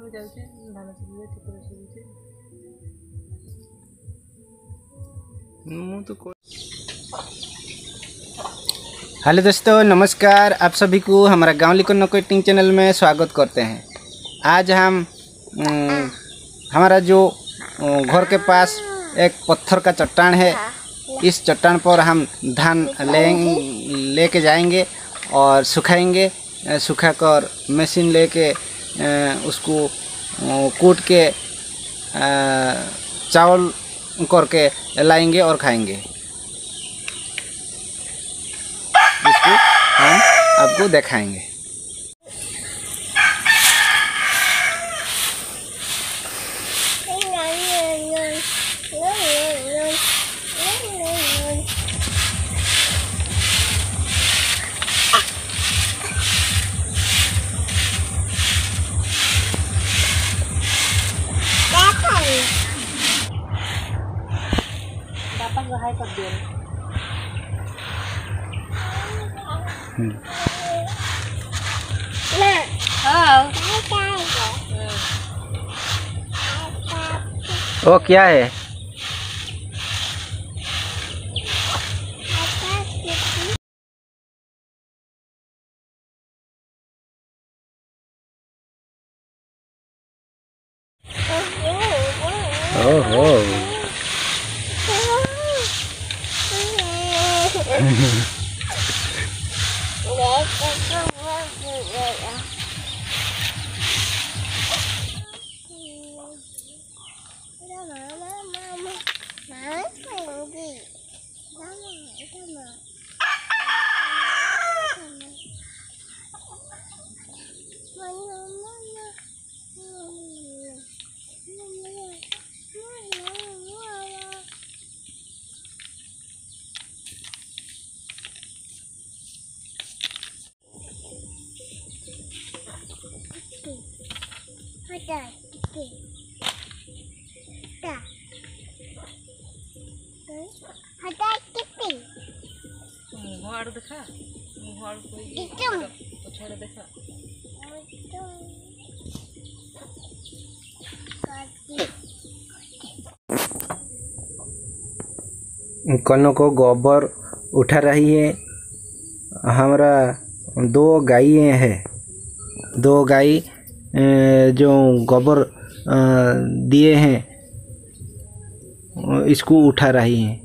Hello दोस्तों, नमस्कार। आप सभी को हमारा गाँव लिकोन नकोटिंग चैनल में स्वागत करते हैं। आज हम हमारा जो घर के पास एक पत्थर का चट्टान है, इस चट्टान पर हम धान लेके जाएंगे और सुखाएंगे। सुखाकर मशीन लेके उसको कूट के चावल करके लाएंगे और खाएंगे। इसको हम आपको दिखाएंगे। वो क्या है? ओहो कनों को गोबर उठा रही है। हमारा दो गाय है, दो गाय जो गोबर दिए हैं इसको उठा रही हैं।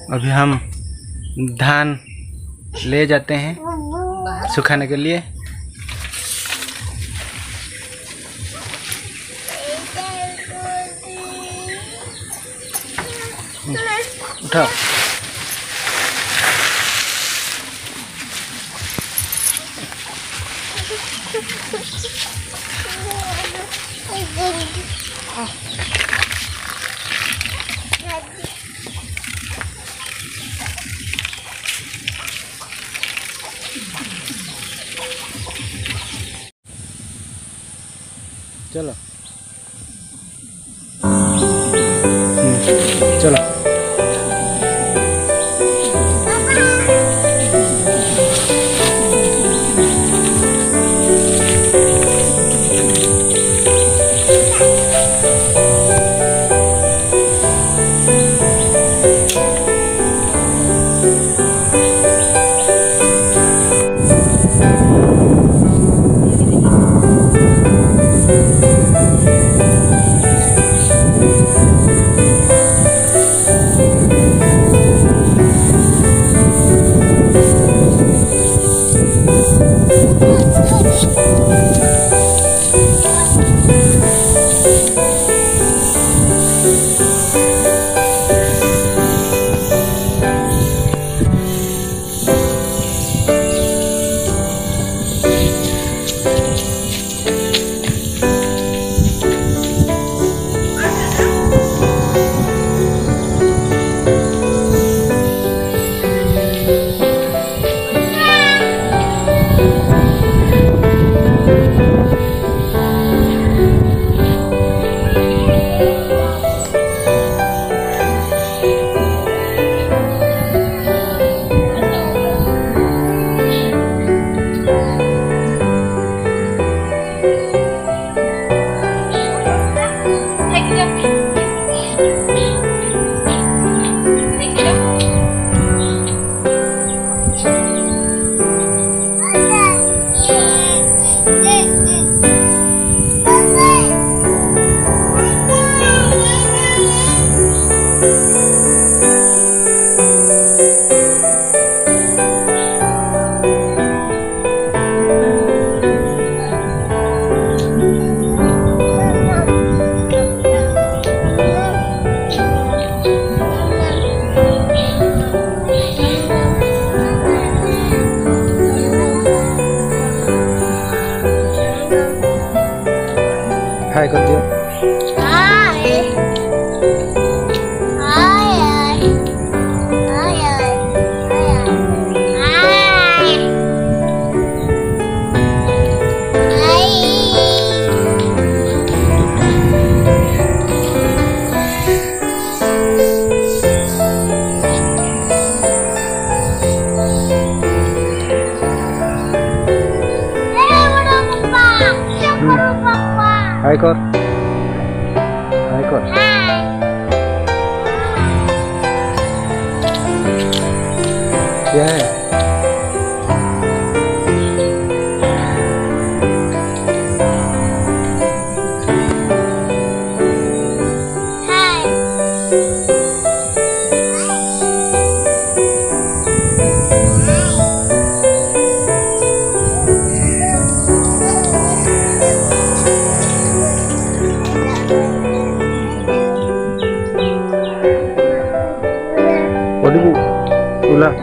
अभी हम धान ले जाते हैं सुखाने के लिए। उठाओ। चलो चलो। हाय कर दियो। हाय कर, हाय कर। क्या है? Waduh, ulah.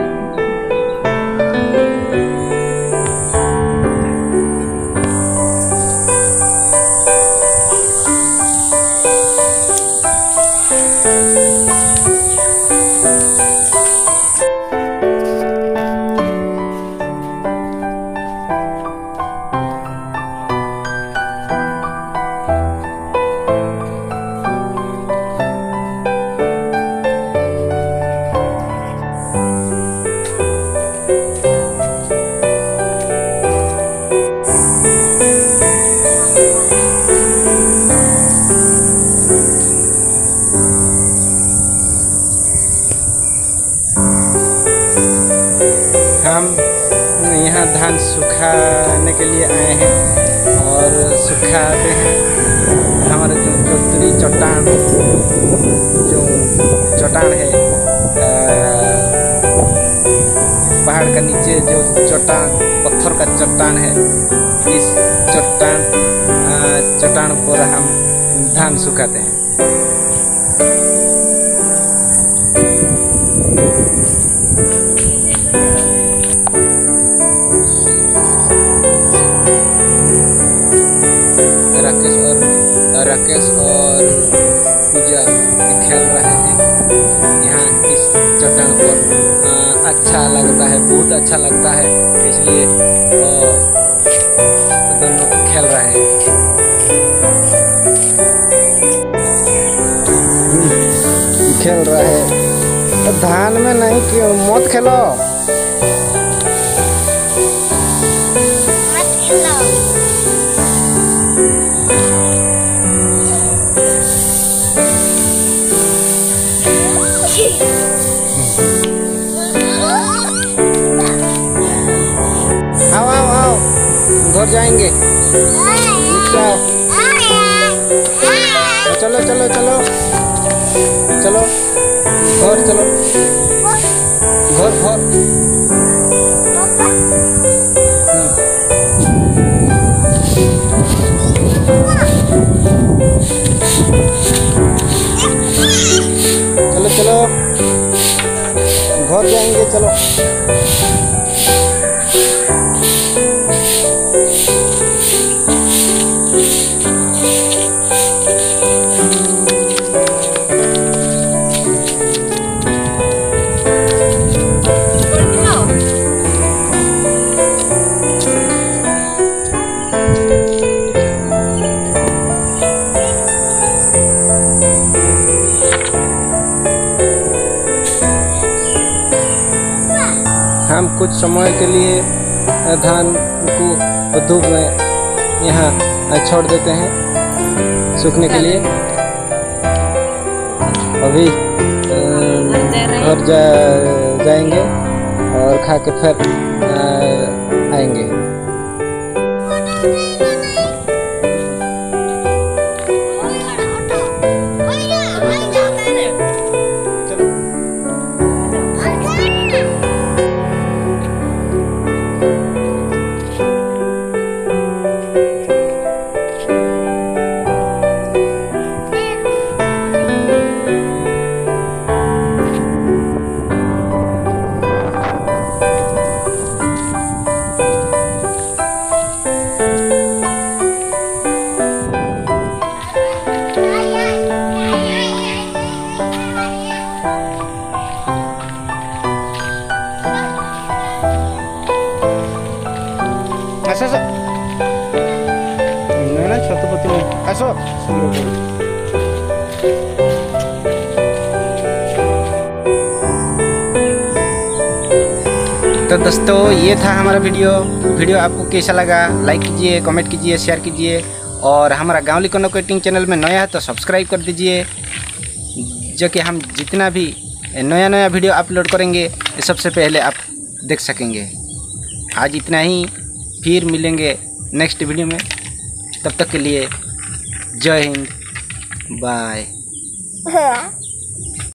हम यहाँ धान सुखाने के लिए आए हैं और सुखाते हैं। हमारे जो चट्टान है जो चट्टान, पत्थर का चट्टान है, इस चट्टान पर हम धान सुखाते हैं। राकेश और पूजा खेल रहे हैं यहाँ इस चट्टान पर। अच्छा लगता है, बहुत अच्छा लगता है, इसलिए दोनों खेल रहे हैं। खेल रहे हैं धान में नहीं, क्यों मत खेलो। आओ आओ आओ, घर जाएंगे। चलो चलो चलो चलो, घर चलो, घर घर। चलो चलो, घर जाएंगे, चलो। हम कुछ समय के लिए धान को धूप में यहाँ छोड़ देते हैं सूखने के लिए। अभी घर जाएंगे और खा के फिर आएंगे। तो दोस्तों, ये था हमारा वीडियो आपको कैसा लगा? लाइक कीजिए, कमेंट कीजिए, शेयर कीजिए, और हमारा गाँवली कन्नड़ कोटिंग चैनल में नया है तो सब्सक्राइब कर दीजिए, जो कि हम जितना भी नया वीडियो अपलोड करेंगे सबसे पहले आप देख सकेंगे। आज इतना ही, फिर मिलेंगे नेक्स्ट वीडियो में। तब तक के लिए जय हिंद, बाय।